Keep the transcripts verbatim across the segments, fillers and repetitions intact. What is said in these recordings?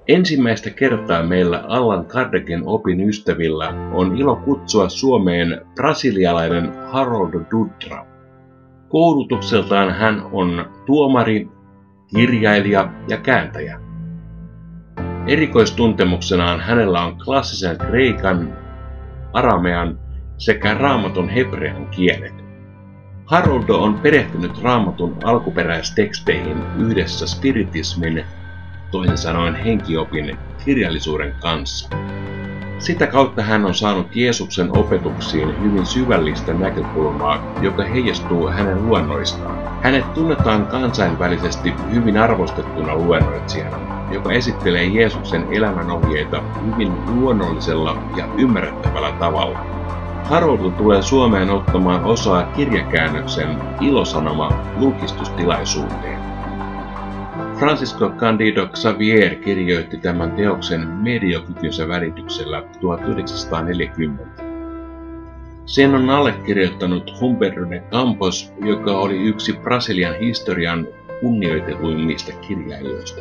Ensimmäistä kertaa meillä Allan Kardecin opin ystävillä on ilo kutsua Suomeen brasilialainen Harold Dutra. Koulutukseltaan hän on tuomari, kirjailija ja kääntäjä. Erikoistuntemuksenaan hänellä on klassisen kreikan, aramean sekä raamatun hebrean kielet. Harold on perehtynyt raamatun alkuperäisteksteihin yhdessä spiritismin, toisin sanoen henkiopin, kirjallisuuden kanssa. Sitä kautta hän on saanut Jeesuksen opetuksiin hyvin syvällistä näkökulmaa, joka heijastuu hänen luennoistaan. Hänet tunnetaan kansainvälisesti hyvin arvostettuna luennoitsijana, joka esittelee Jeesuksen elämänohjeita hyvin luonnollisella ja ymmärrettävällä tavalla. Harold tulee Suomeen ottamaan osaa kirjakäännöksen Ilosanoma-julkistustilaisuuteen. Francisco Cândido Xavier kirjoitti tämän teoksen mediokykynsä välityksellä tuhatyhdeksänsataaneljäkymmentä. Sen on allekirjoittanut Humberto de Campos, joka oli yksi Brasilian historian kunnioitetuimmista kirjailijoista.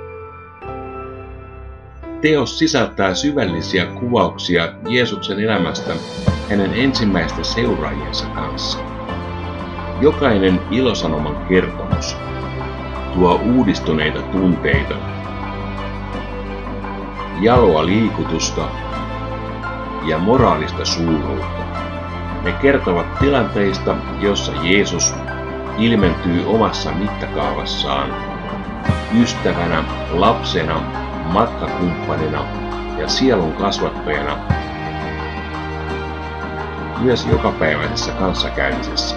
Teos sisältää syvällisiä kuvauksia Jeesuksen elämästä hänen ensimmäisten seuraajiensa kanssa. Jokainen Ilosanoman kertomus tuo uudistuneita tunteita, jaloa liikutusta ja moraalista suuruutta. Ne kertovat tilanteista, jossa Jeesus ilmentyy omassa mittakaavassaan ystävänä, lapsena, matkakumppanina ja sielun kasvattajana myös jokapäiväisessä kanssakäymisessä.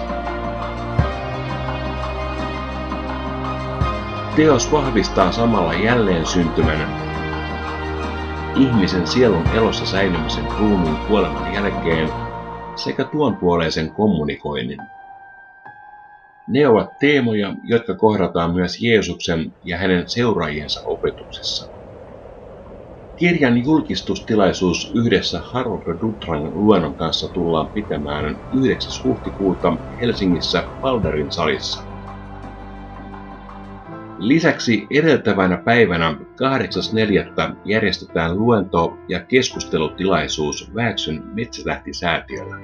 Teos vahvistaa samalla jälleen syntymän, ihmisen sielun elossa säilymisen ruumiin kuoleman jälkeen sekä tuonpuoleisen kommunikoinnin. Ne ovat teemoja, jotka kohdataan myös Jeesuksen ja hänen seuraajiensa opetuksessa. Kirjan julkistustilaisuus yhdessä Harold Dutran luennon kanssa tullaan pitämään yhdeksäs huhtikuuta Helsingissä Balderin salissa. Lisäksi edeltävänä päivänä kahdeksas neljättä järjestetään luento- ja keskustelutilaisuus Vääksyn Metsätähti-säätiöllä.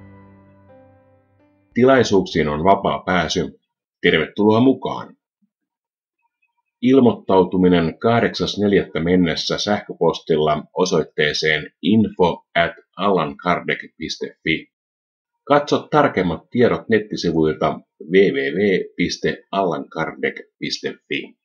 Tilaisuuksiin on vapaa pääsy. Tervetuloa mukaan! Ilmoittautuminen kahdeksas neljättä mennessä sähköpostilla osoitteeseen info at allankardec piste fi. Katso tarkemmat tiedot nettisivuilta double-u double-u double-u piste allankardec piste fi.